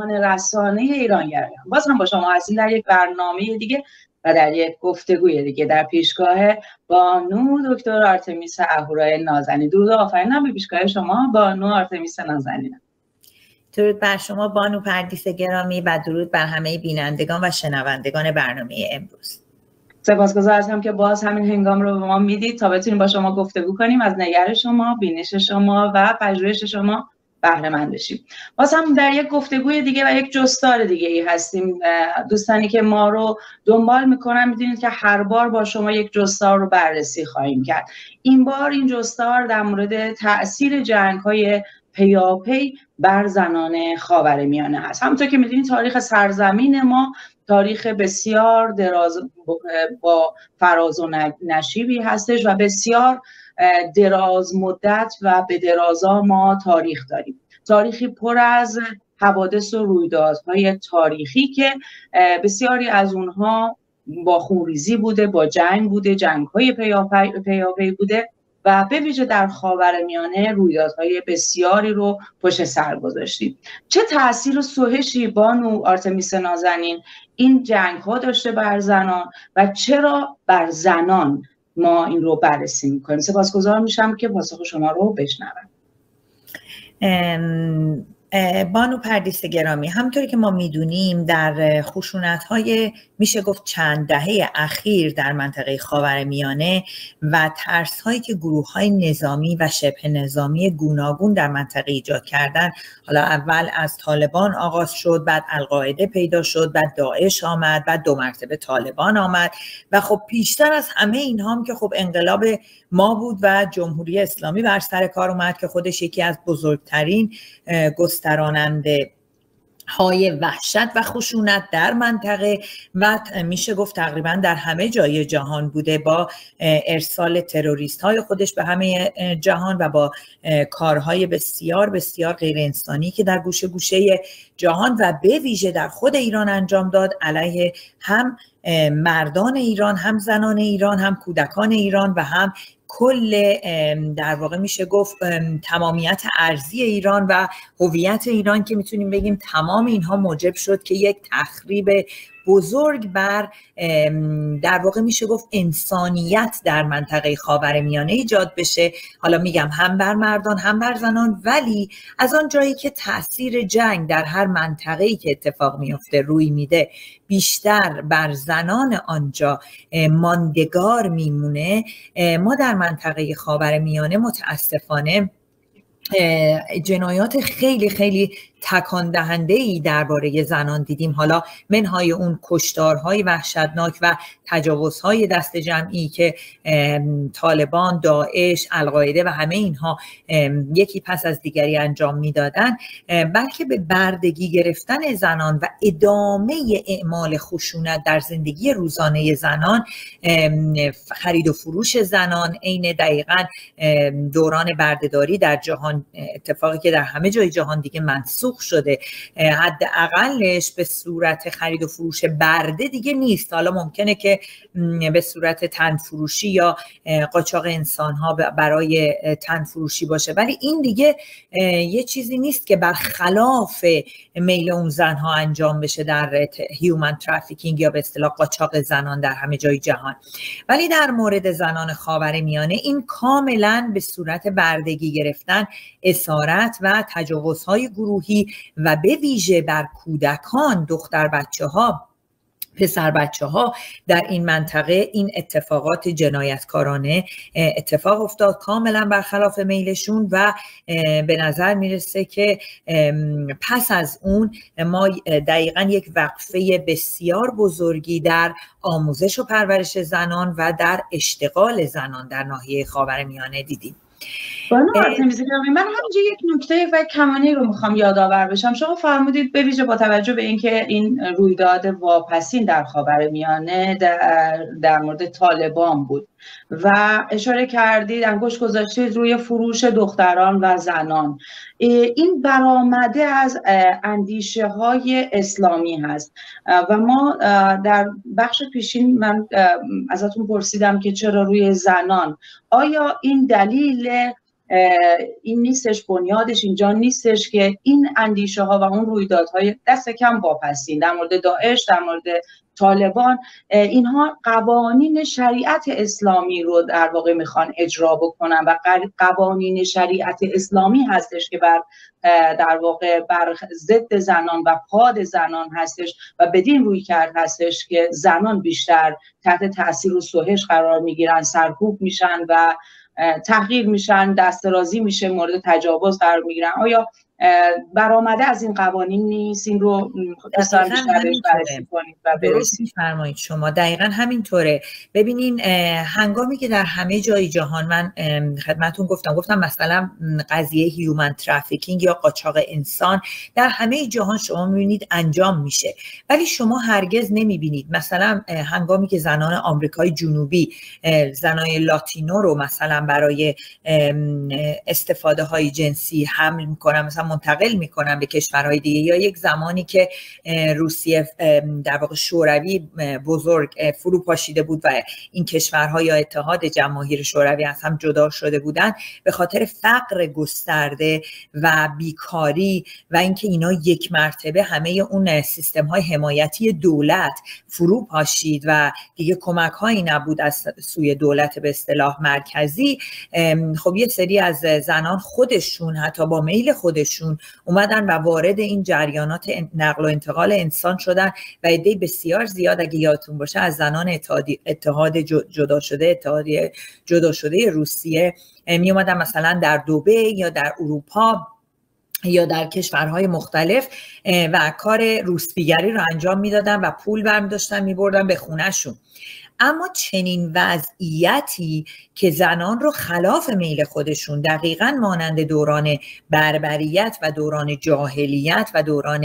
جهان رسانه ایرانگرایان. باز هم با شما هستیم در یک برنامه دیگه و در یک گفتگوی دیگه در پیشگاه بانو دکتر آرتمیس اهورای نازنین. درود و آفرینم به پیشگاه شما بانو آرتمیس نازنین. درود بر شما بانو پردیس گرامی و درود بر همه بینندگان و شنوندگان برنامه امروز. سپاسگزار هستم که باز همین هنگام رو به ما میدید تا بتونیم با شما گفتگو کنیم، از نظر شما، بینش شما و پژوهش شما بهره مند بشیم. باز هم در یک گفتگوی دیگه و یک جستار دیگه ای هستیم. دوستانی که ما رو دنبال میکنن میدونید که هر بار با شما یک جستار رو بررسی خواهیم کرد. این بار این جستار در مورد تأثیر جنگ‌های پیاپی بر زنان خاورمیانه هست. همونطور که میدونید تاریخ سرزمین ما تاریخ بسیار دراز با فراز و نشیبی هستش و بسیار دراز مدت و به درازا ما تاریخ داریم. تاریخی پر از حوادث و رویدادهای تاریخی که بسیاری از اونها با خونریزی بوده، با جنگ بوده، جنگ‌های پیاپی بوده و به ویژه در خاورمیانه رویدادهای بسیاری رو پشت سر گذاشتیم. چه تأثیر و سوهشی بانو آرتمیس نازنین این جنگ‌ها داشته بر زنان و چرا بر زنان ما این رو بررسی می‌کنیم؟ سپاسگزار میشم که پاسخ شما رو بشنوم. بانو پردیس گرامی، همونطوری که ما میدونیم در خشونت‌های میشه گفت چند دهه اخیر در منطقه خاورمیانه و ترس‌هایی که گروه‌های نظامی و شبه نظامی گوناگون در منطقه ایجاد کردن، حالا اول از طالبان آغاز شد، بعد القاعده پیدا شد، بعد داعش آمد، بعد 2 مرتبه طالبان آمد و خب پیشتر از همه اینها هم که خب انقلاب ما بود و جمهوری اسلامی بر سر کار اومد که خودش یکی از بزرگترین گستراننده های وحشت و خشونت در منطقه و میشه گفت تقریبا در همه جای جهان بوده، با ارسال تروریست های خودش به همه جهان و با کارهای بسیار بسیار غیر انسانی که در گوشه گوشه جهان و به ویژه در خود ایران انجام داد، علیه هم مردان ایران، هم زنان ایران، هم کودکان ایران و هم کل در واقع میشه گفت تمامیت ارضی ایران و هویت ایران، که میتونیم بگیم تمام اینها موجب شد که یک تخریب بزرگ بر در واقع میشه گفت انسانیت در منطقه خاورمیانه ایجاد بشه. حالا میگم هم بر مردان هم بر زنان، ولی از آن جایی که تأثیر جنگ در هر منطقه‌ای که اتفاق میفته روی میده بیشتر بر زنان آنجا ماندگار میمونه، ما در منطقه خاورمیانه متاسفانه جنایات خیلی خیلی تکان دهنده‌ای درباره زنان دیدیم. حالا منهای اون کشتارهای وحشتناک و تجاوزهای دست جمعی که طالبان، داعش، القاعده و همه اینها یکی پس از دیگری انجام میدادن، بلکه به بردگی گرفتن زنان و ادامه اعمال خشونت در زندگی روزانه زنان، خرید و فروش زنان، عین دقیقاً دوران بردهداری در جهان، اتفاقی که در همه جای جهان دیگه منسوخ شده، حداقلش به صورت خرید و فروش برده دیگه نیست. حالا ممکنه که به صورت تن فروشی یا قاچاق انسان ها برای تن فروشی باشه، ولی این دیگه یه چیزی نیست که برخلاف میل اون زن ها انجام بشه در هیومن ترافیکینگ یا به اصطلاح قاچاق زنان در همه جای جهان. ولی در مورد زنان خاورمیانه این کاملا به صورت بردگی گرفتن، اسارت و تجاوزهای گروهی و به ویژه بر کودکان، دختر بچه ها، پسر بچه ها در این منطقه این اتفاقات جنایتکارانه اتفاق افتاد، کاملا برخلاف میلشون و به نظر میرسه که پس از اون ما دقیقا یک وقفه بسیار بزرگی در آموزش و پرورش زنان و در اشتغال زنان در ناحیه خاورمیانه دیدیم. بانو آرتمیس گرامی، من همینجا یک نکته و کمانی رو میخوام یادآور بشم. شما فرمودید به ویژه با توجه به اینکه این رویداد واپسین در خاورمیانه در مورد طالبان بود و اشاره کردید، انگشت گذاشتید روی فروش دختران و زنان، این برآمده از اندیشه های اسلامی هست و ما در بخش پیشین من ازتون پرسیدم که چرا روی زنان، آیا این دلیل این نیستش، بنیادش اینجا نیستش که این اندیشه ها و اون رویدادهای دست کم واپسین در مورد داعش، در مورد طالبان، اینها قوانین شریعت اسلامی رو در واقع میخوان اجرا بکنن و قوانین شریعت اسلامی هستش که در واقع بر ضد زنان و پاد زنان هستش و بدین روی کرد هستش که زنان بیشتر تحت تاثیر و سوهش قرار میگیرن، سرکوب میشن و تحقیر میشن، دسترازی میشه، مورد تجاوز قرار میگیرن. آیا برآمده از این قوانین نیست؟ این رو دوستان بیشتر بررسی کنید و بررسی. فرمایید شما دقیقاً همینطوره. ببینین هنگامی که در همه جای جهان، من خدمتون گفتم مثلا قضیه هیومن ترافیکینگ یا قاچاق انسان در همه جهان شما میبینید انجام میشه، ولی شما هرگز نمیبینید مثلا هنگامی که زنان آمریکای جنوبی، زنای لاتینو رو مثلا برای استفاده های جنسی حمل میکنن، مثلا منتقل میکنن به کشورهای دیگه، یا یک زمانی که روسیه در واقع شوروی بزرگ فرو پاشیده بود و این کشورها یا اتحاد جماهیر شوروی از هم جدا شده بودن به خاطر فقر گسترده و بیکاری و اینکه اینا یک مرتبه همه اون سیستم های حمایتی دولت فرو پاشید و دیگه کمک هایی نبود از سوی دولت به اصطلاح مرکزی، خب یه سری از زنان خودشون حتی با میل خودشون اومدن و وارد این جریانات نقل و انتقال انسان شدن و عده بسیار زیاد، اگه یادتون باشه، از زنان اتحاد جدا شده روسیه می اومدن مثلا در دبی یا در اروپا یا در کشورهای مختلف و کار روسپیگری رو انجام میدادن و پول برمی داشتن میبردن به خونهشون. اما چنین وضعیتی که زنان رو خلاف میل خودشون، دقیقاً مانند دوران بربریت و دوران جاهلیت و دوران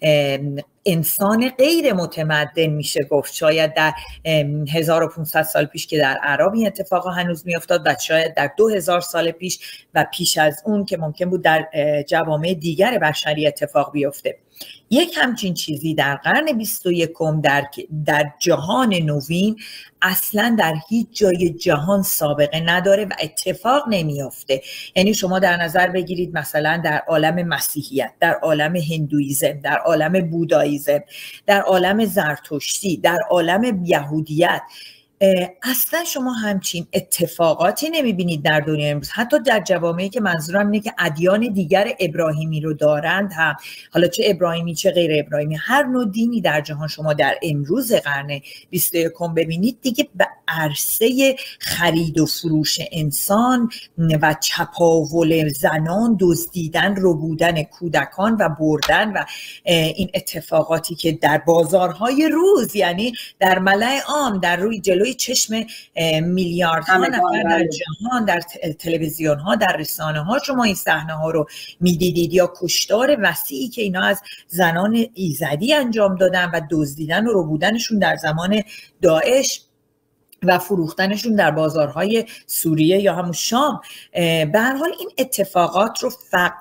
انسان غیر متمدن میشه گفت، شاید در 1500 سال پیش که در عرب این اتفاق هنوز میافتاد و شاید در 2000 سال پیش و پیش از اون که ممکن بود در جوامع دیگر بشری اتفاق بیفته. یک همچین چیزی در قرن 21 در جهان نوین اصلا در هیچ جای جهان سابقه نداره و اتفاق نمیافته. یعنی شما در نظر بگیرید مثلا در عالم مسیحیت، در عالم هندویزم، در عالم بوداییزم، در عالم زرتشتی، در عالم یهودیت، اصلا شما همچین اتفاقاتی نمیبینید در دنیا امروز. حتی در جوامعی که منظورم اینه که ادیان دیگر ابراهیمی رو دارند هم، حالا چه ابراهیمی چه غیر ابراهیمی، هر نوع دینی در جهان شما در امروز قرن 21 ببینید دیگه به عرصه خرید و فروش انسان و چپاول زنان، دزدیدن، ربودن کودکان و بردن و این اتفاقاتی که در بازارهای روز، یعنی در ملأ عام، در روی جلوی چشم میلیاردها نفر در جهان، در تلویزیون ها، در رسانه ها شما این صحنه ها رو میدیدید، یا کشتار وسیعی که اینا از زنان ایزدی انجام دادن و دزدیدن و ربودنشون در زمان داعش و فروختنشون در بازارهای سوریه یا همون شام. به هر حال این اتفاقات رو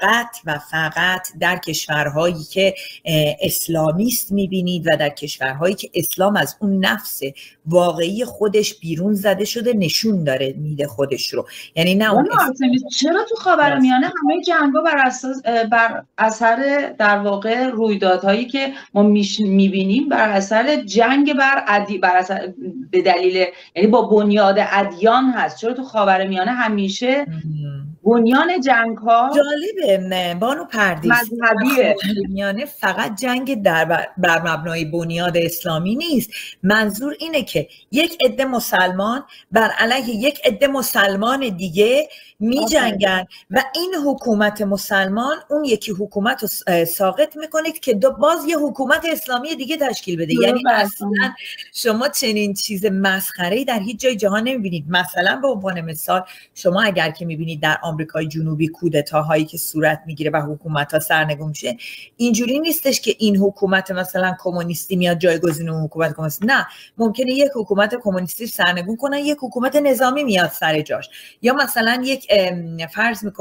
فقط در کشورهایی که اسلامیست میبینید و در کشورهایی که اسلام از اون نفس واقعی خودش بیرون زده شده نشون داره میده خودش رو. یعنی نه اون چرا تو خاورمیانه همه جنگا بر اثر در واقع رویدادهایی که ما میبینیم بر اثر جنگ بر اثر به دلیل، یعنی با بنیاد ادیان هست؟ چرا تو خاورمیانه همیشه بنیان جنگ ها جالبه بانو پردیس، مذهبیه؟ خاورمیانه فقط جنگ بر مبنای بنیاد اسلامی نیست. منظور اینه که یک عده مسلمان بر علیه یک عده مسلمان دیگه می جنگن و این حکومت مسلمان اون یکی حکومت رو ساقط میکنه که باز یه حکومت اسلامی دیگه تشکیل بده. یعنی اصلا شما چنین چیز مسخره‌ای در هیچ جای جهان نمیبینید. مثلا به عنوان مثال شما اگر که میبینید در آمریکای جنوبی کودتاهایی که صورت میگیره و حکومت‌ها سرنگون میشه، اینجوری نیستش که این حکومت مثلا کمونیستی میاد جایگزین اون حکومت کمونیستی. نه، ممکنه یک حکومت کمونیستی سرنگون کنن، یک حکومت نظامی میاد سر جاش. یا مثلا یک فرض میکنیم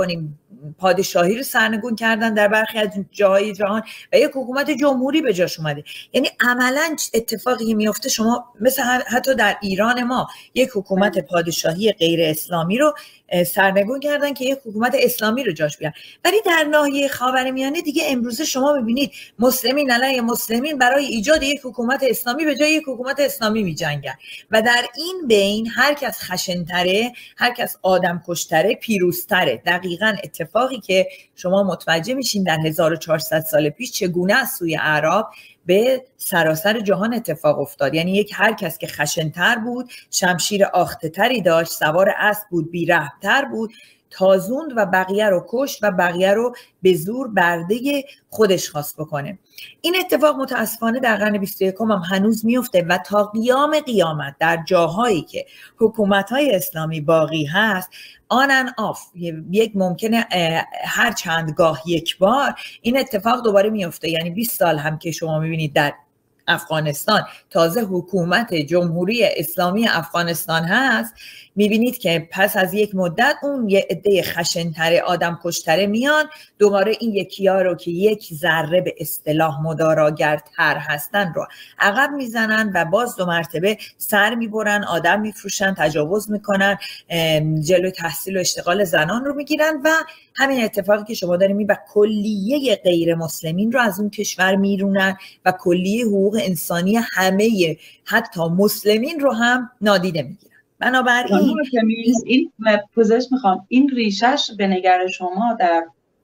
پادشاهی رو سرنگون کردن در برخی از جاهای جهان و یک حکومت جمهوری به جاش اومده. یعنی عملاً اتفاقی میفته شما مثل حتی در ایران ما یک حکومت پادشاهی غیر اسلامی رو سرنگون کردن که یک حکومت اسلامی رو جاش بیارن. ولی در ناحیه خاورمیانه دیگه امروزه شما ببینید مسلمین علیه مسلمین برای ایجاد یک حکومت اسلامی به جای یک حکومت اسلامی می‌جنگن و در این بین هر کس خشن‌تره، هر کس آدم کشتره پیروزتره. دقیقاً اتفاقی که شما متوجه میشین در 1400 سال پیش چگونه از سوی اعراب به سراسر جهان اتفاق افتاد. یعنی هر کس که خشن‌تر بود، شمشیر آخته‌تری داشت، سوار اسب بود، بی‌رحم‌تر بود، تازوند و بقیه رو کشت و بقیه رو به زور برده خودش خواست بکنه. این اتفاق متاسفانه در قرن 21 هم هنوز میفته و تا قیام قیامت در جاهایی که حکومت‌های اسلامی باقی هست آن ان آف، یک ممکنه هر چندگاه یک بار این اتفاق دوباره میفته. یعنی 20 سال هم که شما میبینید در افغانستان تازه حکومت جمهوری اسلامی افغانستان هست، میبینید که پس از یک مدت اون یه عده خشن‌تره آدم کشتره میان دوباره این یکی‌ها رو که یک ذره به اصطلاح مداراگرتر هستن رو عقب میزنن و باز 2 مرتبه سر میبرن، آدم میفروشن، تجاوز میکنن، جلوی تحصیل و اشتغال زنان رو میگیرن و همین اتفاقی که شما داریم و کلیه غیر مسلمین رو از اون کشور میرونن و کلیه حقوق انسانی همه حتی مسلمین رو هم نادیده میگیرن. بنابراین این پوزش میخوام، این ریشش به نظر شما در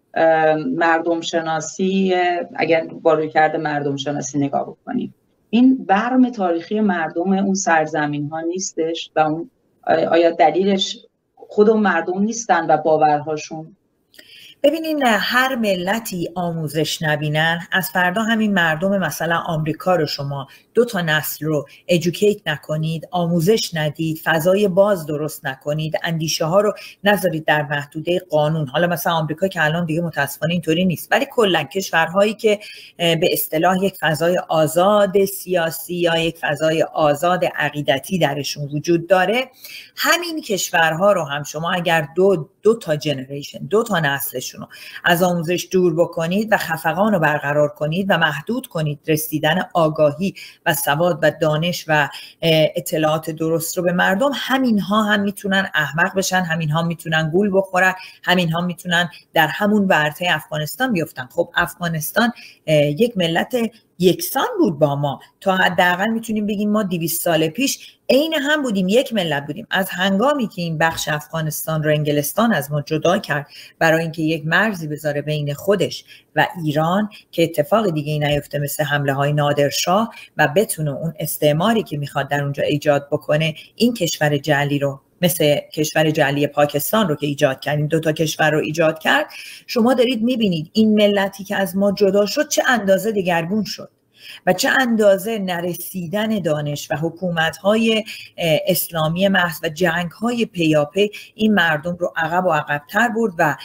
مردم شناسی، اگر با رویکرد مردم شناسی نگاه بکنیم، این برم تاریخی مردم اون سرزمین ها نیستش و اون آیا دلیلش خود اون مردم نیستن و باورهاشون؟ ببینین هر ملتی آموزش نبینن، از فردا همین مردم مثلا آمریکا رو شما 2 تا نسل رو ادوکییت نکنید، آموزش ندید، فضای باز درست نکنید، اندیشه ها رو نذارید در محدوده قانون. حالا مثلا آمریکا که الان دیگه متاسفانه اینطوری نیست، ولی کلا کشورهایی که به اصطلاح یک فضای آزاد سیاسی یا یک فضای آزاد عقیدتی درشون وجود داره، همین کشورها رو هم شما اگر دو تا جنریشن، 2 تا نسلشون رو از آموزش دور بکنید و خفقان رو برقرار کنید و محدود کنید رسیدن آگاهی و سواد و دانش و اطلاعات درست رو به مردم، همین ها هم میتونن احمق بشن، همین ها میتونن گول بخورن، همین ها میتونن در همون ورطه افغانستان بیفتن. خب افغانستان یک ملت یکسان بود با ما، تا حداقل میتونیم بگیم ما 200 سال پیش عین هم بودیم، یک ملت بودیم. از هنگامی که این بخش افغانستان رو انگلستان از ما جدا کرد برای اینکه یک مرزی بذاره بین خودش و ایران که اتفاق دیگه ای نیفته مثل حمله های نادرشاه و بتونه اون استعماری که میخواد در اونجا ایجاد بکنه، این کشور جعلی رو مثل کشور جعلی پاکستان رو که ایجاد کردیم، 2 تا کشور رو ایجاد کرد، شما دارید میبینید این ملتی که از ما جدا شد چه اندازه دگرگون شد و چه اندازه نرسیدن دانش و حکومت‌های اسلامی محض و جنگ‌های پیاپی این مردم رو عقب و عقب‌تر برد و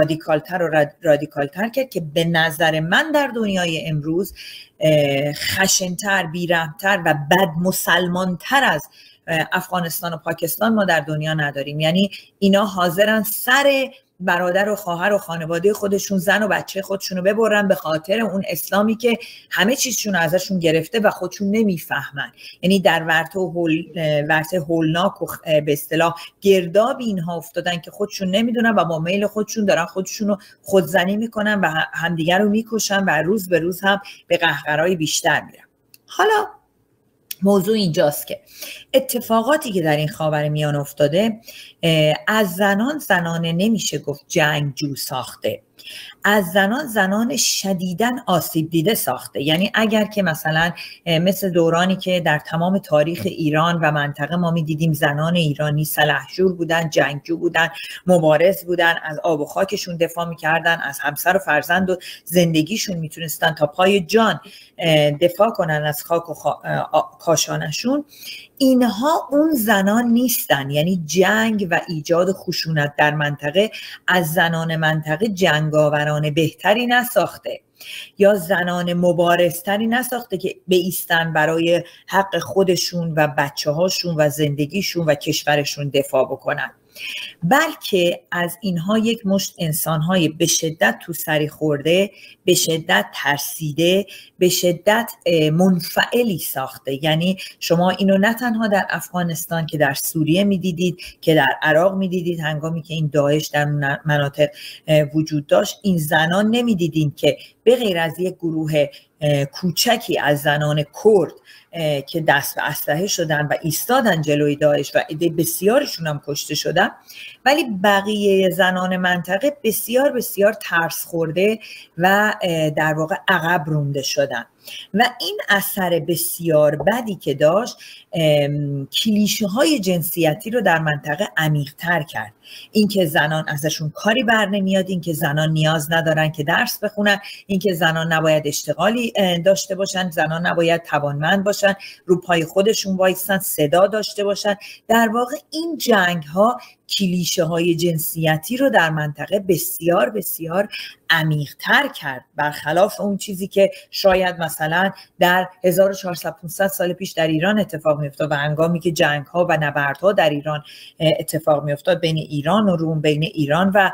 رادیکالتر کرد که به نظر من در دنیای امروز خشن‌تر، بی‌رحم‌تر و بد مسلمان‌تر از افغانستان و پاکستان ما در دنیا نداریم. یعنی اینا حاضرن سر برادر و خواهر و خانواده خودشون، زن و بچه خودشون رو ببرن به خاطر اون اسلامی که همه چیزشون ازشون گرفته و خودشون نمیفهمن. یعنی در ورطه هولناک و به اصطلاح گرداب اینها افتادن که خودشون نمیدونن و با میل خودشون دارن خودشون رو خودزنی میکنن و همدیگر رو میکشن و روز به روز هم به قهقرای بیشتر میرن. حالا موضوع اینجاست که اتفاقاتی که در این خاورمیانه افتاده از زنان نمیشه گفت جنگجو ساخته، از زنان شدیداً آسیب دیده ساخته. یعنی اگر که مثلا مثل دورانی که در تمام تاریخ ایران و منطقه ما میدیدیم زنان ایرانی سلحشور بودن، جنگجو بودن، مبارز بودن، از آب و خاکشون دفاع میکردن، از همسر و فرزند و زندگیشون میتونستن تا پای جان دفاع کنن از خاک و کاشانشون، اینها اون زنان نیستن. یعنی جنگ و ایجاد خشونت در منطقه از زنان منطقه جنگاوران بهتری نساخته یا زنان مبارزتری نساخته که بایستن برای حق خودشون و بچه هاشون و زندگیشون و کشورشون دفاع بکنن. بلکه از اینها یک مشت انسانهای به شدت تو سری خورده، به شدت ترسیده، به شدت منفعلی ساخته. یعنی شما اینو نه تنها در افغانستان که در سوریه میدیدید، که در عراق میدیدید هنگامی که این داعش در مناطق وجود داشت، این زنان نمیدیدین که به غیر از یک گروه کوچکی از زنان کرد که دست به اسلحه شدن و ایستادن جلوی داعش و عده بسیارشون هم کشته شدن، ولی بقیه زنان منطقه بسیار بسیار ترس خورده و در واقع عقب رونده شدن. و این اثر بسیار بدی که داشت، کلیشه های جنسیتی رو در منطقه عمیق تر کرد. اینکه زنان ازشون کاری بر نمیاد، اینکه زنان نیاز ندارن که درس بخونن، اینکه زنان نباید اشتغالی داشته باشن، زنان نباید توانمند باشن، رو پای خودشون وایسن، صدا داشته باشن. در واقع این جنگ ها کلیشه های جنسیتی رو در منطقه بسیار بسیار عمیق تر کرد، برخلاف اون چیزی که شاید مثلا در 1400-500 سال پیش در ایران اتفاق می افتاد و هنگامی که جنگ ها و نبردها در ایران اتفاق می افتاد بین ایران و روم، بین ایران و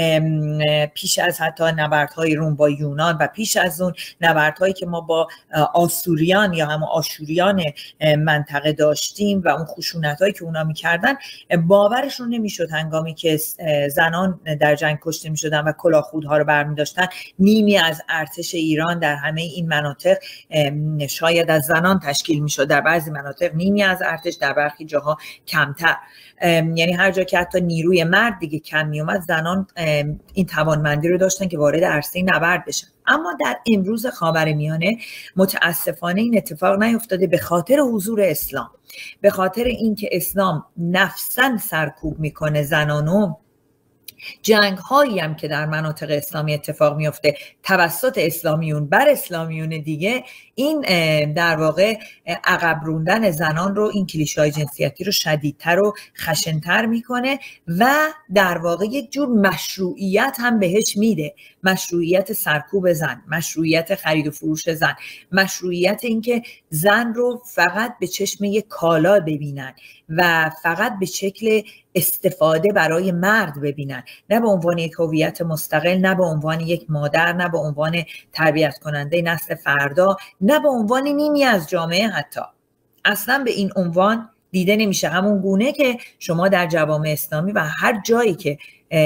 پیش از حتی نبردهای روم با یونان و پیش از اون نبردهایی که ما با آسوریان یا هم آشوریان منطقه داشتیم و اون خشونتایی که اونا می‌کردن، باورشون نمی‌شد هنگامی که زنان در جنگ کشته می‌شدن و کلاهخودها رو برمی داشتن، نیمی از ارتش ایران در همه این مناطق شاید از زنان تشکیل میشد، در بعضی مناطق نیمی از ارتش، در برخی جاها کمتر. یعنی هر جا که حتی نیروی مرد دیگه کم می اومد، زنان این توانمندی رو داشتن که وارد عرصه نبرد بشن. اما در امروز خاورمیانه متاسفانه این اتفاق نیفتاده، به خاطر حضور اسلام، به خاطر اینکه اسلام نفساً سرکوب میکنه زنانو. جنگ هایی هم که در مناطق اسلامی اتفاق میفته توسط اسلامیون بر اسلامیون دیگه، این در واقع عقب روندن زنان رو، این کلیشه‌های جنسیتی رو شدیدتر و خشن‌تر میکنه و در واقع یک جور مشروعیت هم بهش میده. مشروعیت سرکوب زن، مشروعیت خرید و فروش زن، مشروعیت اینکه زن رو فقط به چشم یک کالا ببینن و فقط به شکل استفاده برای مرد ببینن، نه به عنوان یک هویت مستقل، نه به عنوان یک مادر، نه به عنوان تربیت کننده نسل فردا، نه به عنوان نیمی از جامعه. حتی اصلا به این عنوان دیده نمیشه. همون گونه که شما در جوامع اسلامی و هر جایی که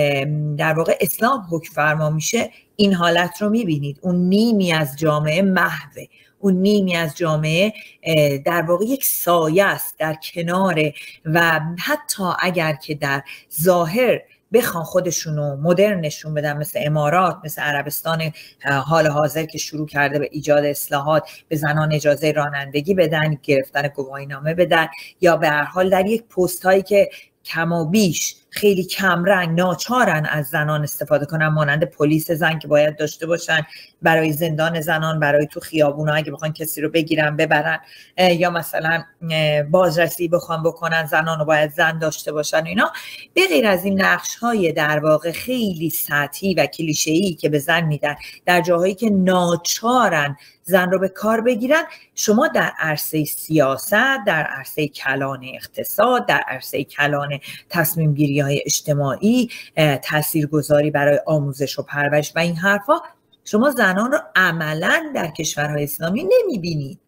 در واقع اسلام حکم فرما میشه این حالت رو میبینید. اون نیمی از جامعه محوه، اون نیمی از جامعه در واقع یک سایه است در کناره و حتی اگر که در ظاهر بخوان خودشونو مدرن نشون بدن، مثل امارات، مثل عربستان حال حاضر که شروع کرده به ایجاد اصلاحات، به زنان اجازه رانندگی بدن، گرفتن گواهینامه بدن، یا به هر حال در یک پست هایی که کم و بیش خیلی کم رنگ ناچارن از زنان استفاده کنن، مانند پلیس زن که باید داشته باشن برای زندان زنان، برای تو خیابونا اگه بخوان کسی رو بگیرن ببرن، یا مثلا بازرسی بخوان بکنن زنان رو باید زن داشته باشن. اینا به غیر از این نقش های در واقع خیلی سطحی و کلیشه‌ای که به زن میدن در جاهایی که ناچارن زن رو به کار بگیرن، شما در عرصه سیاست، در عرصه کلان اقتصاد، در عرصه کلان تصمیم گیری های اجتماعی، تاثیرگذاری برای آموزش و پرورش و این حرفا، شما زنان رو عملاً در کشورهای اسلامی نمیبینید.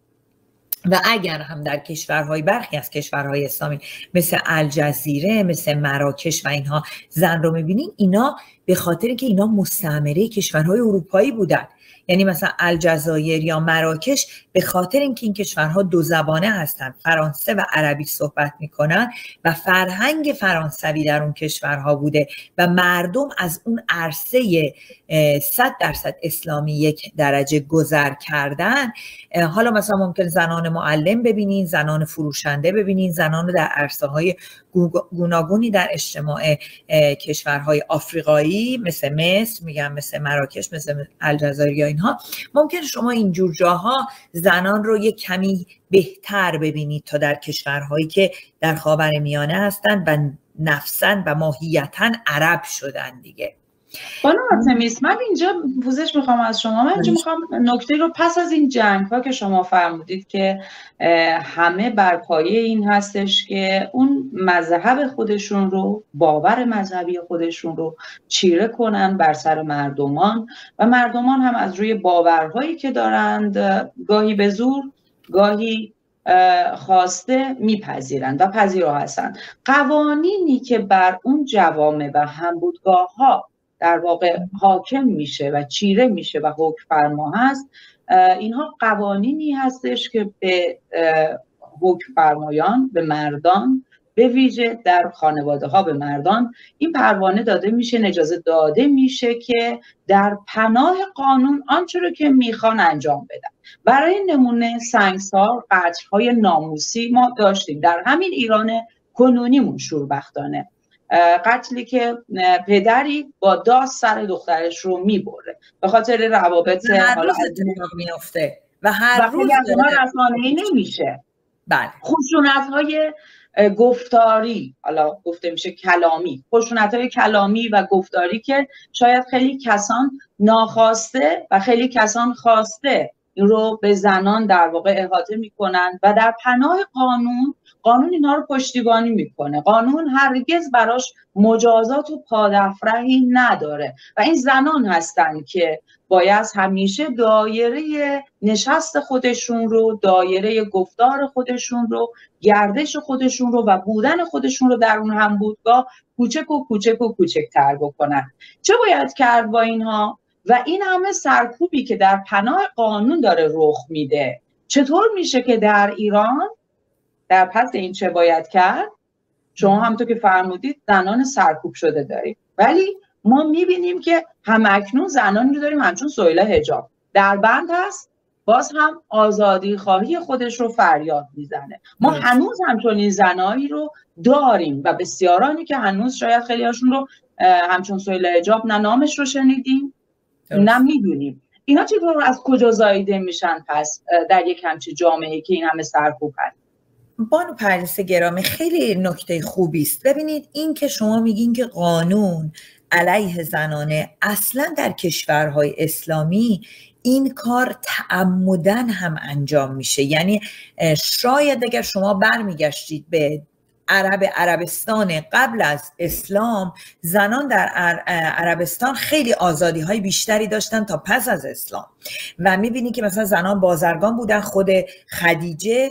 و اگر هم در کشورهای، برخی از کشورهای اسلامی مثل الجزیره، مثل مراکش و اینها زن رو میبینید، اینا به خاطر که اینا مستعمره کشورهای اروپایی بودن. یعنی مثلا الجزایر یا مراکش به خاطر اینکه این کشورها دو زبانه هستن، فرانسه و عربی صحبت میکنن و فرهنگ فرانسوی در اون کشورها بوده و مردم از اون عرصه 100% اسلامی یک درجه گذر کردن. حالا مثلا ممکن زنان معلم ببینین، زنان فروشنده ببینین، زنان در عرصه های گوناگونی در اجتماع کشورهای آفریقایی مثل مصر، میگم مثل مراکش، مثل الجزایر یا اینها، ممکن شما اینجور جاها زنان رو یک کمی بهتر ببینید تا در کشورهایی که در خاورمیانه هستند و نفساً و ماهیتاً عرب شدن دیگه. خانم آرتمیس، من اینجا پوزش میخوام از شما. من اینجا میخوام نکته رو پس از این جنگ ها که شما فرمودید که همه بر پایه این هستش که اون مذهب خودشون رو، باور مذهبی خودشون رو چیره کنن بر سر مردمان و مردمان هم از روی باورهایی که دارند گاهی به زور گاهی خواسته میپذیرند و پذیرا هستند. قوانینی که بر اون جوامع و همبودگاه ها در واقع حاکم میشه و چیره میشه و حکم فرما هست، اینها قوانینی هستش که به حکم فرمایان، به مردان، به ویژه در خانواده ها به مردان این پروانه داده میشه، اجازه داده میشه که در پناه قانون آنچه رو که میخوان انجام بدن. برای نمونه سنگسار، قتل‌های ناموسی ما داشتیم در همین ایران کنونیمون شوربختانه. قتلی که پدری با داس سر دخترش رو میبره به خاطر روابط حالا اتفاق میفته و هر روز رسانه‌ای نمیشه. بله. خشونت‌های گفتاری، حالا گفته میشه کلامی، خشونت‌های کلامی و گفتاری که شاید خیلی کسان ناخواسته و خیلی کسان خواسته این رو به زنان در واقع احاطه میکنن و در پناه قانون اینا رو پشتیبانی میکنه. قانون هرگز براش مجازات و پادافرهی نداره و این زنان هستن که باید همیشه دایره نشست خودشون رو، دایره گفتار خودشون رو، گردش خودشون رو و بودن خودشون رو در اون همبودگاه کوچکتر بکنن. چه باید کرد با اینها؟ و این همه سرکوبی که در پناه قانون داره رخ میده، چطور میشه که در ایران در پس این چه باید کرد؟ شما همونطور که فرمودید زنان سرکوب شده داریم، ولی ما میبینیم که همکنون زنانی رو داریم همچون سهیلا حجاب در بند هست، باز هم آزادی خواهی خودش رو فریاد میزنه. ما هنوز همچون این زنایی رو داریم و بسیارانی که هنوز شاید خیلی هاشون رو همچون سهیلا حجاب نه نامش رو شنیدیم نه میدونیم. اینا چطور از کجا زاییده میشن پس در یک همچین جامعه که این همه سرکوب هست؟ بانو پردیس گرامی، خیلی نکته خوبی است. ببینید این که شما میگین که قانون علیه زنانه اصلا در کشورهای اسلامی این کار تعمدن هم انجام میشه. یعنی شاید اگر شما برمیگشتید به عربستان قبل از اسلام، زنان در عربستان خیلی آزادی های بیشتری داشتن تا پس از اسلام و میبینی که مثلا زنان بازرگان بودن. خود خدیجه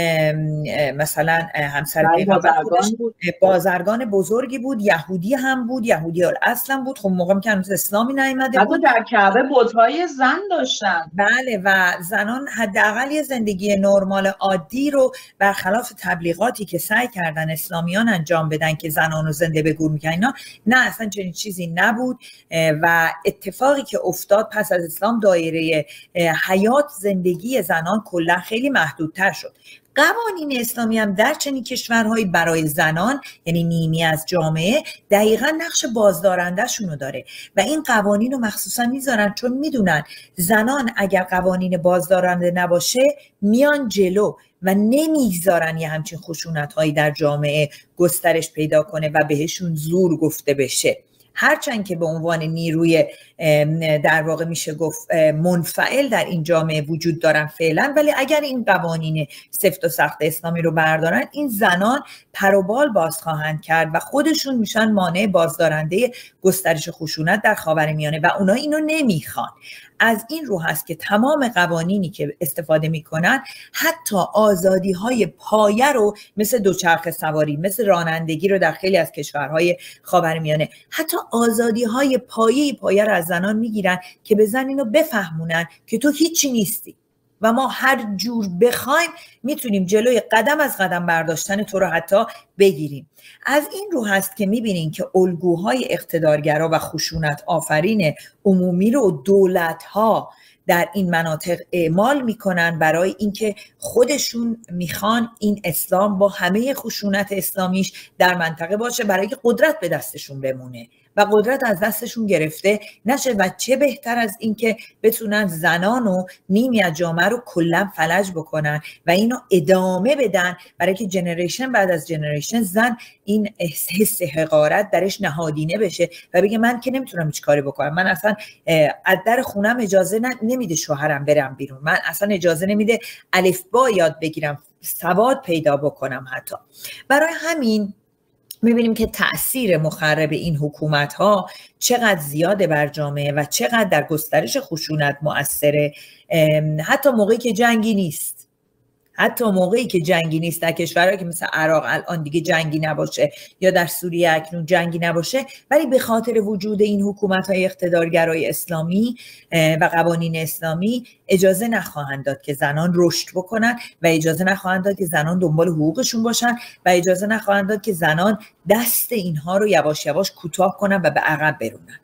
مثلا همسر پیغمبر بود، بازرگان بزرگی بود، یهودی هم بود، یهودی الاصل بود. خب موقعی که هنوز اسلامی نیامده بود در کعبه بت‌های زن داشتن. بله، و زنان حداقل یه زندگی نرمال عادی رو برخلاف تبلیغاتی که سعی کردن اسلامیان انجام بدن که زنان رو زنده به گور میکنن، اینا نه، اصلا چنین چیزی نبود و اتفاقی که افتاد پس از اسلام دایره حیات، زندگی زنان کلا خیلی محدودتر شد. قوانین اسلامی هم در چنین کشورهایی برای زنان، یعنی نیمی از جامعه، دقیقا نقش بازدارنده شونو داره و این قوانین رو مخصوصا میذارن چون میدونن زنان اگر قوانین بازدارنده نباشه میان جلو و نمیذارن یه همچین خشونت‌هایی در جامعه گسترش پیدا کنه و بهشون زور گفته بشه. هرچند که به عنوان نیروی در واقع میشه گفت منفعل در این جامعه وجود دارن فعلا، ولی اگر این قوانین سفت و سخت اسلامی رو بردارن، این زنان پر و بال باز خواهند کرد و خودشون میشن مانع بازدارنده گسترش خشونت در خاورمیانه و اونا اینو نمیخوان. از این رو هست که تمام قوانینی که استفاده میکنن، حتی آزادی های پایه رو مثل دوچرخه سواری، مثل رانندگی رو در خیلی از کشورهای خاورمیانه، حتی آزادی های پایه رو از زنان میگیرن که به زن اینو بفهمونن که تو هیچی نیستی و ما هر جور بخوایم میتونیم جلوی قدم از قدم برداشتن تو رو حتی بگیریم. از این رو هست که میبینین که الگوهای اقتدارگرا و خشونت آفرین عمومی رو دولت‌ها در این مناطق اعمال میکنن برای اینکه خودشون میخوان این اسلام با همه خشونت اسلامیش در منطقه باشه، برای که قدرت به دستشون بمونه و قدرت از دستشون گرفته نشه. و چه بهتر از این که بتونن زنانو نیمی از جامعه رو کلا فلج بکنن و اینو ادامه بدن، برای که جنریشن بعد از جنریشن زن این حس حقارت درش نهادینه بشه و بگه من که نمیتونم هیچ کاری بکنم، من اصلا از در خونم اجازه نمیده شوهرم برم بیرون، من اصلا اجازه نمیده الفبا یاد بگیرم، سواد پیدا بکنم. حتی برای همین میبینیم که تأثیر مخرب این حکومت ها چقدر زیاده بر جامعه و چقدر در گسترش خشونت مؤثره. حتی موقعی که جنگی نیست، در کشورهایی که مثل عراق الان دیگه جنگی نباشه یا در سوریه اکنون جنگی نباشه، ولی به خاطر وجود این حکومت‌های اقتدارگرای اسلامی و قوانین اسلامی اجازه نخواهند داد که زنان رشد بکنن و اجازه نخواهند داد که زنان دنبال حقوقشون باشن و اجازه نخواهند داد که زنان دست اینها رو یواش یواش کوتاه کنن و به عقب برونن.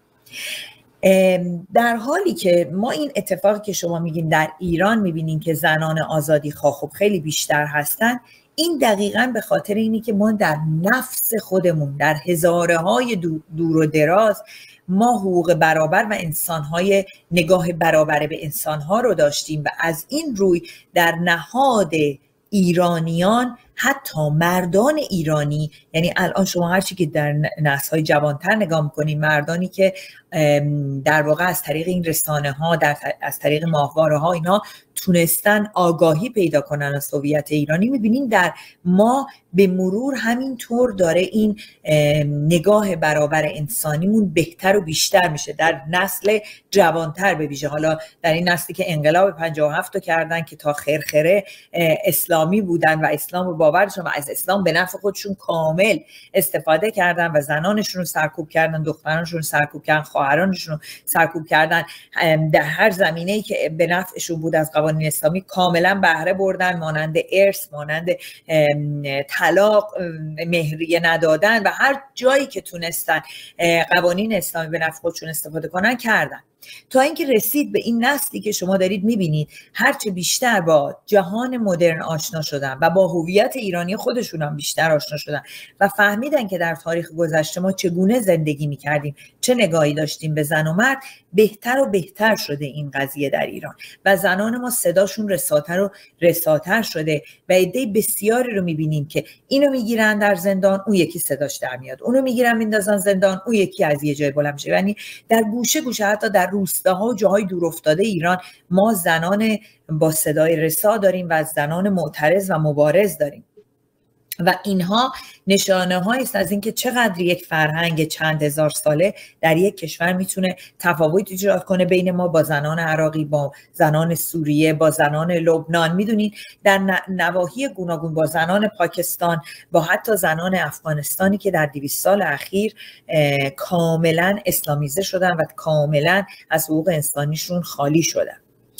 در حالی که ما این اتفاقی که شما میگین در ایران میبینیم که زنان آزادی خواه خب خیلی بیشتر هستن، این دقیقاً به خاطر اینی که ما در نفس خودمون در هزاره های دور و دراز ما حقوق برابر و انسانهای نگاه برابر به انسانها رو داشتیم و از این روی در نهاد ایرانیان، حتی مردان ایرانی، یعنی الان شما هرچی که در نسل‌های جوانتر نگاه می‌کنید، مردانی که در واقع از طریق این رسانه ها، از طریق ماهواره ها اینا تونستن آگاهی پیدا کنن از هویت ایرانی، می‌بینیم در ما به مرور همینطور داره این نگاه برابر انسانیمون بهتر و بیشتر میشه در نسل جوانتر به ویژه. حالا در این نسلی که انقلاب 57 رو کردن که تا خرخره اسلامی بودن و اسلام رو باورشون و از اسلام به نفع خودشون کامل استفاده کردن و زنانشون رو سرکوب کردن، دخترانشون رو سرکوب کردن، خواهرانشون رو سرکوب کردن، در هر زمینه‌ای که به نفعشون بود از قوانین اسلامی کاملا بهره بردن، مانند ارث، مانند طلاق، مهریه ندادن و هر جایی که تونستن قوانین اسلامی به نفع خودشون استفاده کنن کردن، تا اینکه رسید به این نسلی که شما دارید میبینید هرچه بیشتر با جهان مدرن آشنا شدن و با هویت ایرانی خودشون هم بیشتر آشنا شدن و فهمیدن که در تاریخ گذشته ما چگونه زندگی میکردیم، چه نگاهی داشتیم به زن و مرد، بهتر و بهتر شده این قضیه در ایران و زنان ما صداشون رساتر و رساتر شده و عده بسیاری رو میبینیم که اینو میگیرن در زندان، اون یکی صداش در میاد، اونو میگیرن میندازن زندان، اون یکی از یه جای بلند میشه. یعنی در گوشه گوشه حتی در روستاها و جاهای دور افتاده ایران ما زنان با صدای رسا داریم و زنان معترض و مبارز داریم و اینها نشانه هایی است از اینکه چقدر یک فرهنگ چند هزار ساله در یک کشور میتونه تفاوت ایجاد کنه بین ما با زنان عراقی، با زنان سوریه، با زنان لبنان، میدونید در نواحی گوناگون، با زنان پاکستان، با حتی زنان افغانستانی که در 200 سال اخیر کاملا اسلامیزه شدن و کاملا از حقوق انسانیشون خالی شدن.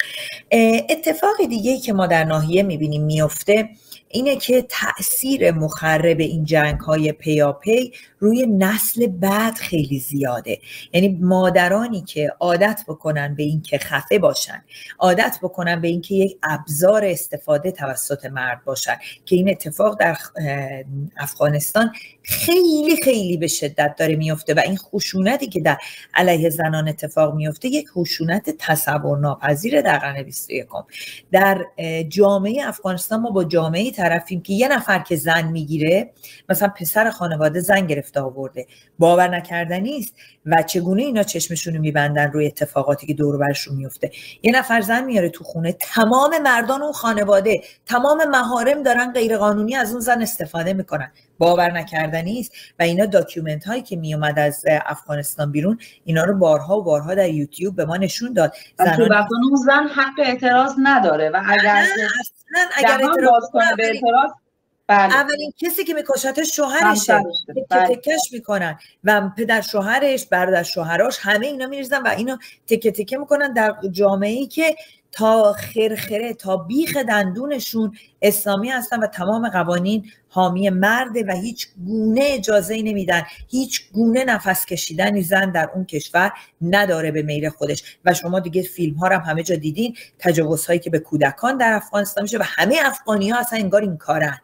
اتفاق دیگه‌ای که ما در ناحیه میبینیم میفته اینه که تأثیر مخرب این جنگ‌های پیاپی روی نسل بعد خیلی زیاده. یعنی مادرانی که عادت بکنن به این که خفه باشن، عادت بکنن به این که یک ابزار استفاده توسط مرد باشن، که این اتفاق در افغانستان خیلی خیلی به شدت داره میفته و این خشونتی که در علیه زنان اتفاق میفته یک خشونت تصور ناپذیر در قرن 21. در جامعه افغانستان ما با جامعه طرفیم که یه نفر که زن میگیره، مثلا پسر خانواده زن گرفته آورده، باور نکردنی است و چگونه اینا چشمشونو میبندن روی اتفاقاتی که دور و برشون میفته. یه نفر زن میاره تو خونه، تمام مردان اون خانواده، تمام محارم دارن غیر قانونی از اون زن استفاده میکنن، باور نکردنی است. و اینا داکیومنت هایی که میومد از افغانستان بیرون، اینا رو بارها و بارها در یوتیوب به ما نشون داد. زن حق اعتراض نداره و اگر اعتراض کنه به اعتراض، اولین کسی که میکشتش شوهرشه، تکه تکش میکنن و پدر شوهرش، برادر شوهراش، همه اینا میریزن و اینا تکه تکه میکنن در جامعه‌ای که تا خرخره، تا بیخ دندونشون اسلامی هستن و تمام قوانین حامی مرده و هیچ گونه اجازه نمیدن، هیچ گونه نفس کشیدن زن در اون کشور نداره به میل خودش. و شما دیگه فیلم ها هم همه جا دیدین، تجاوزهایی که به کودکان در افغانستان میشه و همه افغانی ها اصلا انگار این کارن.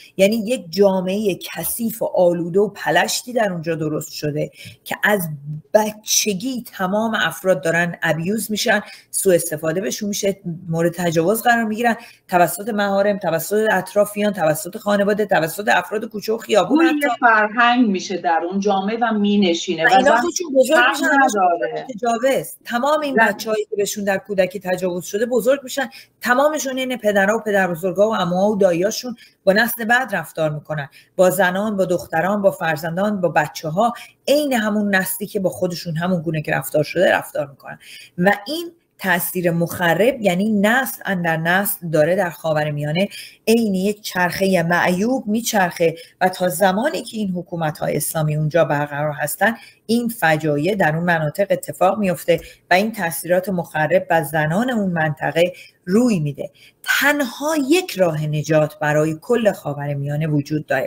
یعنی یک جامعه کثیف و آلوده و پلشتی در اونجا درست شده که از بچگی تمام افراد دارن ابیوز میشن، سوء استفاده بهشون میشه، مورد تجاوز قرار میگیرن توسط محارم، توسط اطرافیان، توسط خانواده، توسط افراد کوچه و خیابون. حتی فرهنگ میشه در اون جامعه و مینشینه و اینا خودشون بزرگ میشن تجاوز. تمام این بچه‌هایی که بهشون در کودکی تجاوز شده بزرگ میشن، تمامشون این پدرها و پدربزرگا و عموها و داییاشون با نسل بعد رفتار میکنن، با زنان، با دختران، با فرزندان، با بچه‌ها عین همون نسلی که با خودشون همون گونه که رفتار شده رفتار میکنن. و این تأثیر مخرب، یعنی نسل اندر نسل داره در خاورمیانه عین یک چرخه معیوب میچرخه و تا زمانی که این حکومت‌های اسلامی اونجا برقرار هستن این فجایع در اون مناطق اتفاق میفته و این تأثیرات مخرب و زنان اون منطقه روی میده. تنها یک راه نجات برای کل خاورمیانه وجود داره.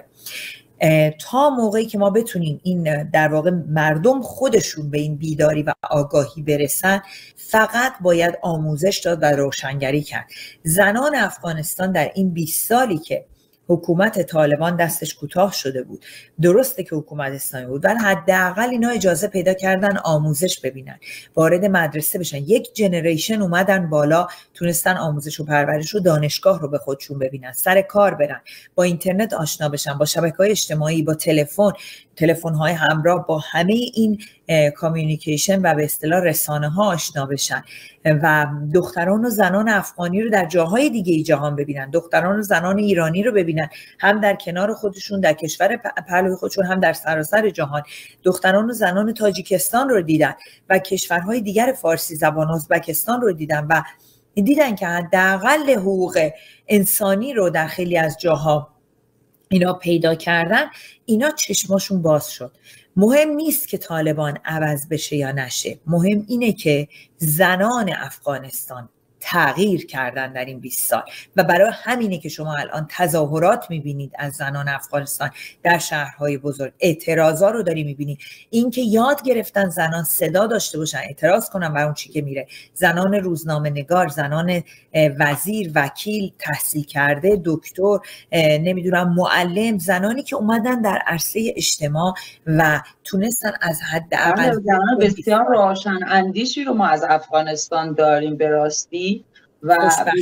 تا موقعی که ما بتونیم این در واقع مردم خودشون به این بیداری و آگاهی برسن، فقط باید آموزش داد و روشنگری کرد. زنان افغانستان در این 20 سالی که حکومت طالبان دستش کوتاه شده بود، درسته که حکومت اسلامی بود، ولی حداقل اینا اجازه پیدا کردن آموزش ببینن، وارد مدرسه بشن، یک جنریشن اومدن بالا، تونستن آموزش و پرورش و دانشگاه رو به خودشون ببینن، سر کار برن، با اینترنت آشنا بشن، با شبکه‌های اجتماعی، با تلفن‌های همراه، با همه این کامیونیکیشن و به اصطلاح رسانه‌ها آشنا بشن و دختران و زنان افغانی رو در جاهای دیگه جهان ببینن، دختران و زنان ایرانی رو ببینن، هم در کنار خودشون در کشور پهلوی خودشون، هم در سراسر جهان. دختران و زنان تاجیکستان رو دیدن و کشورهای دیگر فارسی زبان، ازبکستان رو دیدن و دیدن که حداقل حقوق انسانی رو در خیلی از جاها اینا پیدا کردن. اینا چشماشون باز شد. مهم نیست که طالبان عوض بشه یا نشه، مهم اینه که زنان افغانستان تغییر کردن در این 20 سال و برای همینه که شما الان تظاهرات میبینید از زنان افغانستان در شهرهای بزرگ، اعتراضا رو داری میبینید. این که یاد گرفتن زنان صدا داشته باشن، اعتراض کنن بر اون چی که میره. زنان روزنامه نگار، زنان وزیر، وکیل، تحصیل کرده، دکتر، نمیدونم معلم، زنانی که اومدن در عرصه اجتماع و تونستن از حداقل زنان بسیار روشن اندیشی رو ما از افغانستان داریم به راستی و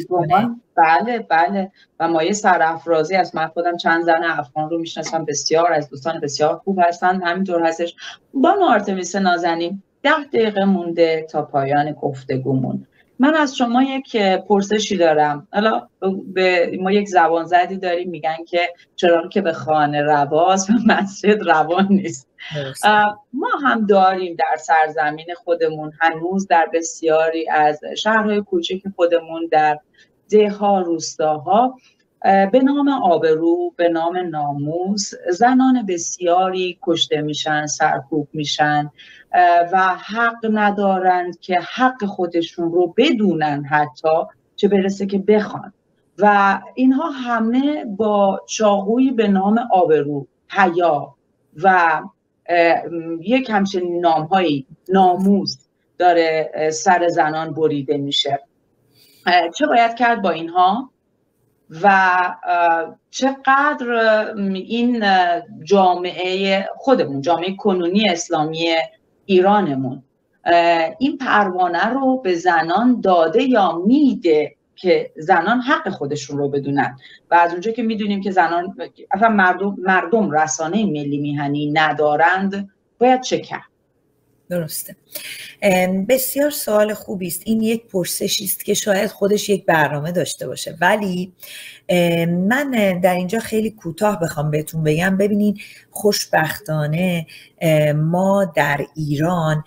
بله و مایه سرافرازی است. من خودم چند زن افغان رو میشناسم، بسیار از دوستان بسیار خوب هستن. همینطور هستش. با آرتمیس نازنین 10 دقیقه مونده تا پایان گفتگومون. من از شما یک پرسشی دارم. حالا ما یک زبان زدی داریم میگن که چرا که به خانه رواست و مسجد روان نیست. ما هم داریم در سرزمین خودمون هنوز در بسیاری از شهرهای کوچک خودمون، در دهها، روستاها، به نام آبرو، به نام ناموس زنان بسیاری کشته میشن، سرکوب میشن و حق ندارند که حق خودشون رو بدونن، حتی چه برسه که بخوان. و اینها همه با چاقویی به نام آبرو، حیا و یک همچنین نام‌هایی، ناموس داره سر زنان بریده میشه. چه باید کرد با اینها و چقدر این جامعه خودمون، جامعه کنونی اسلامی ایرانمون، این پروانه رو به زنان داده یا میده که زنان حق خودشون رو بدونن؟ و از اونجا که میدونیم که زنان اصلا مردم رسانه ملی میهنی ندارند، باید چه کرد؟ درسته. بسیار سوال خوبی است. این یک پرسشی است که شاید خودش یک برنامه داشته باشه، ولی من در اینجا خیلی کوتاه بخوام بهتون بگم. ببینید، خوشبختانه ما در ایران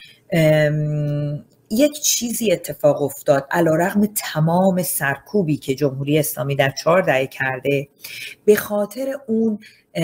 یک چیزی اتفاق افتاد. علیرغم تمام سرکوبی که جمهوری اسلامی در 4 دهه کرده، به خاطر اون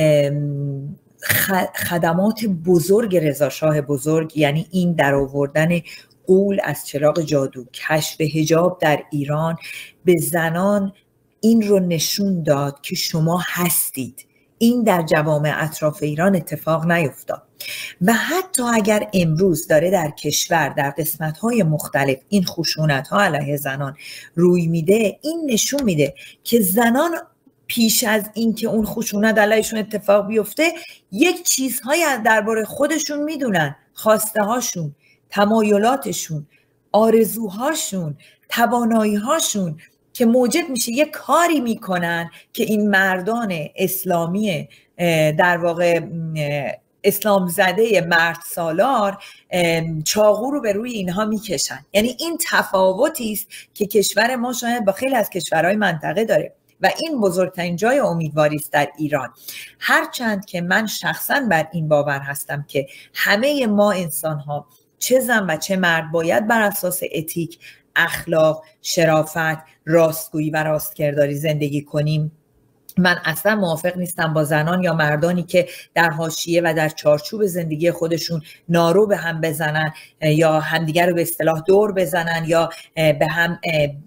خدمات بزرگ رضاشاه بزرگ، یعنی این در آوردن غول از چراغ جادو، کشف حجاب در ایران، به زنان این رو نشون داد که شما هستید. این در جوامع اطراف ایران اتفاق نیفتاد و حتی اگر امروز داره در کشور در قسمت‌های مختلف این خشونت‌ها علیه زنان روی میده، این نشون میده که زنان پیش از اینکه اون خشونت علیهشون اتفاق بیفته یک چیزهایی درباره خودشون میدونن، خواسته هاشون، تمایلاتشون، آرزوهاشون، توانایی هاشون، که موجب میشه یک کاری میکنن که این مردان اسلامی در واقع اسلام زده مرد سالار چاقو رو به روی اینها میکشن. یعنی این تفاوتی است که کشور ما شاید با خیلی از کشورهای منطقه داره و این بزرگترین جای امیدواری است در ایران. هرچند که من شخصا بر این باور هستم که همه ما انسان‌ها چه زن و چه مرد باید بر اساس اتیک، اخلاق، شرافت، راستگویی و راستکرداری زندگی کنیم. من اصلا موافق نیستم با زنان یا مردانی که در حاشیه و در چارچوب زندگی خودشون نارو به هم بزنن یا همدیگر رو به اصطلاح دور بزنن یا به هم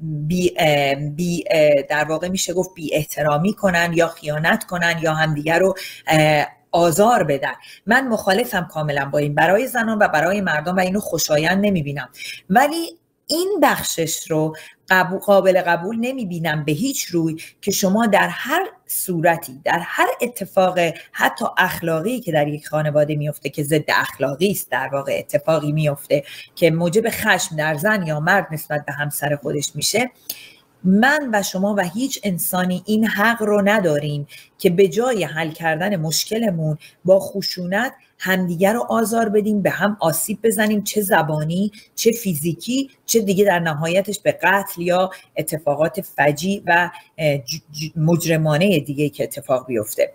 در واقع میشه گفت بی احترامی کنن یا خیانت کنن یا همدیگر رو آزار بدن. من مخالفم کاملا با این برای زنان و برای مردان و اینو خوشایند نمیبینم، ولی این بخشش رو قابل قبول نمیبینم به هیچ روی که شما در هر صورتی، در هر اتفاق حتی اخلاقی که در یک خانواده میفته که ضد اخلاقی است، در واقع اتفاقی میفته که موجب خشم در زن یا مرد نسبت به همسر خودش میشه، من و شما و هیچ انسانی این حق رو نداریم که به جای حل کردن مشکلمون با خشونت همدیگر رو آزار بدیم، به هم آسیب بزنیم، چه زبانی، چه فیزیکی، چه دیگه در نهایتش به قتل یا اتفاقات فجیع و مجرمانه دیگه که اتفاق بیفته.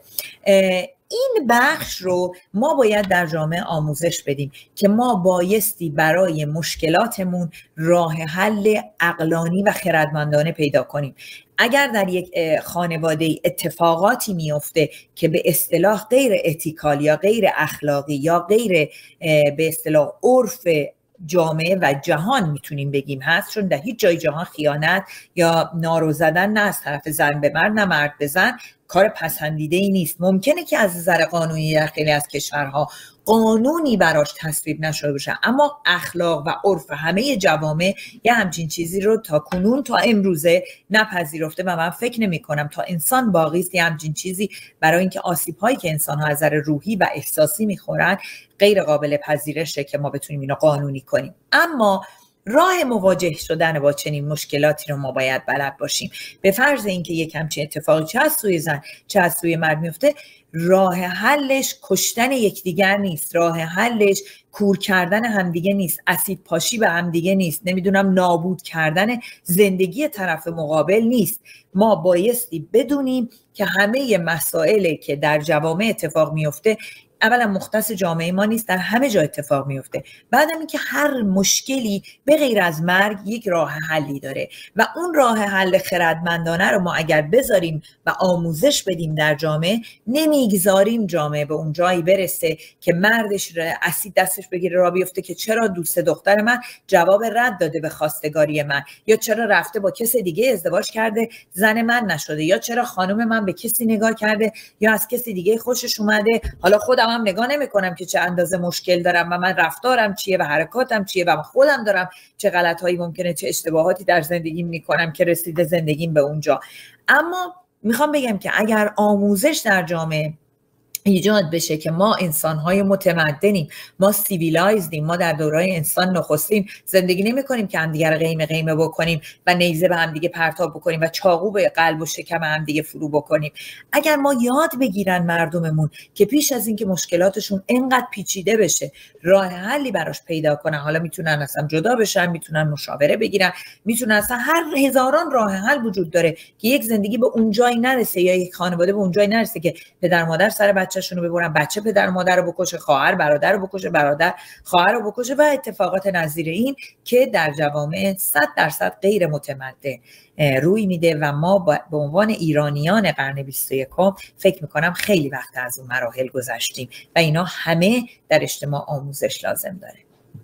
این بخش رو ما باید در جامعه آموزش بدیم که ما بایستی برای مشکلاتمون راه حل عقلانی و خردمندانه پیدا کنیم. اگر در یک خانواده اتفاقاتی میفته که به اصطلاح غیر اتیکال یا غیر اخلاقی یا غیر به اصطلاح عرف جامعه و جهان میتونیم بگیم هست، چون در هیچ جای جهان خیانت یا نارو زدن نه از طرف زن به مرد نه مرد به زن کار پسندیده ای نیست. ممکنه که از نظر قانونی در خیلی از کشورها قانونی براش تصویب نشده باشه، اما اخلاق و عرف همه جوامع یه همچین چیزی رو تا کنون تا امروزه نپذیرفته و من فکر نمی کنم تا انسان باقی است یه همچین چیزی برای اینکه آسیب هایی که انسان ها از نظر روحی و احساسی میخورن غیر قابل پذیرشه که ما بتونیم اینو قانونی کنیم. اما راه مواجه شدن با چنین مشکلاتی رو ما باید بلد باشیم. به فرض اینکه یک همچین اتفاقی چه از سوی زن چه از سوی مرد میفته، راه حلش کشتن یکدیگر نیست، راه حلش کور کردن همدیگه نیست، اسید پاشی به همدیگه نیست، نمیدونم نابود کردن زندگی طرف مقابل نیست. ما بایستی بدونیم که همه مسائلی که در جوامع اتفاق میفته اولا مختص جامعه ما نیست، در همه جا اتفاق میفته. بعدم اینکه هر مشکلی به غیر از مرگ یک راه حلی داره و اون راه حل خردمندانه رو ما اگر بذاریم و آموزش بدیم در جامعه، نمیگذاریم جامعه به اون جایی برسه که مردش اسید دستش بگیره را بیفته که چرا دوست دختر من جواب رد داده به خواستگاری من، یا چرا رفته با کس دیگه ازدواج کرده زن من نشده، یا چرا خانم من به کسی نگاه کرده یا از کسی دیگه خوشش اومده، حالا خودم هم نگاه نمی کنم که چه اندازه مشکل دارم و من رفتارم چیه و حرکاتم چیه و من خودم دارم چه غلطهایی ممکنه چه اشتباهاتی در زندگیم میکنم که رسیده زندگیم به اونجا. اما میخوام بگم که اگر آموزش در جامعه ایجاد بشه که ما انسان‌های متمدنیم، ما سیویلایزدیم، ما در دورای انسان نخستیم، زندگی نمی‌کنیم که همدیگر قیمه بکنیم و نیزه به همدیگه پرتاب بکنیم و چاقو به قلب و شکم همدیگه فرو بکنیم. اگر ما یاد بگیرن مردممون که پیش از اینکه مشکلاتشون اینقدر پیچیده بشه راه حلی براش پیدا کنن، حالا میتونن اصلا جدا بشن، میتونن مشاوره بگیرن، میتونن اصلا هر هزاران راه حل وجود داره که یک زندگی به اون جایی نرسه یا یک خانواده به اون جایی نرسه که پدر مادر سر بچه‌شون رو ببرن، بچه پدر مادر رو بکشه، خواهر برادر رو بکشه، برادر خواهر رو بکشه و اتفاقات نظیر این که در جوامع 100% غیر متمدن روی میده و ما به عنوان ایرانیان قرن 21 فکر میکنم خیلی وقت از اون مراحل گذشتیم و اینا همه در اجتماع آموزش لازم داره.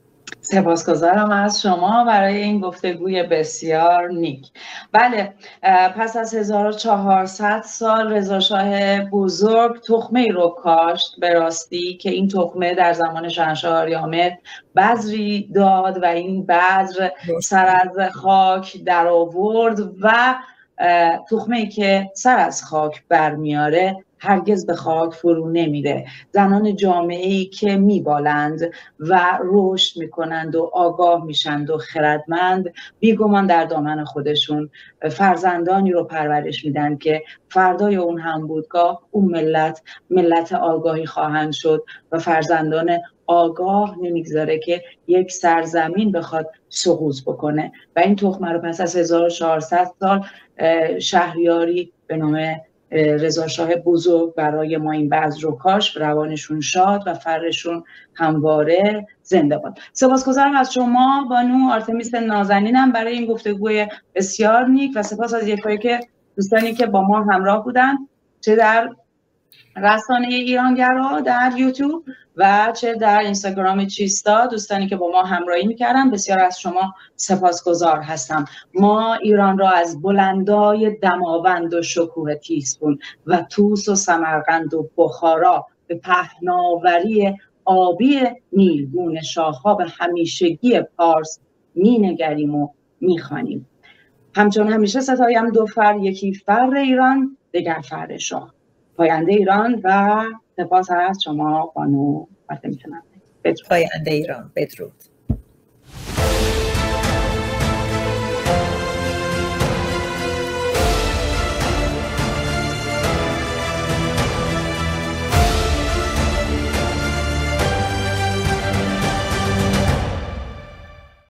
سپاسگزارم از شما برای این گفتگوی بسیار نیک. بله، پس از 1400 سال رضا شاه بزرگ تخمه ای رو کاشت به راستی که این تخمه در زمان شاهنشاه آریامر بذری داد و این بذر سر از خاک در آورد و تخمه‌ای که سر از خاک برمیاره هرگز به خاک فرو نمیره. زنان جامعه‌ای که میبالند و رشد میکنند و آگاه میشند و خردمند، بیگمان در دامن خودشون فرزندانی رو پرورش میدن که فردای اون هم بودگاه اون ملت آگاهی خواهند شد و فرزندان آگاه نمیگذاره که یک سرزمین بخواد سقوط بکنه. و این تخمه رو پس از 1400 سال شهریاری به نام رضا شاه بزرگ برای ما این بذر رو کاشت. روانشون شاد و فرشون همواره زنده باد. سپاسگزارم از شما بانو آرتمیس نازنینم برای این گفتگوی بسیار نیک و سپاس از یکایی که دوستانی که با ما همراه بودن، چه در رسانه ایرانگرا در یوتیوب و چه در اینستاگرام چیستا، دوستانی که با ما همراهی میکردن. بسیار از شما سپاسگزار هستم. ما ایران را از بلندای دماوند و شکوه تیزپون و توس و سمرقند و بخارا به پهناوری آبی نیلگون شاخاب همیشگی پارس مینگریم و میخوانیم. همچون همیشه ستایم دو فر، یکی فر ایران دگر فر شاه. پاینده ایران و سپاس از شما بانو آرتمیس. پاینده ایران. بدرود.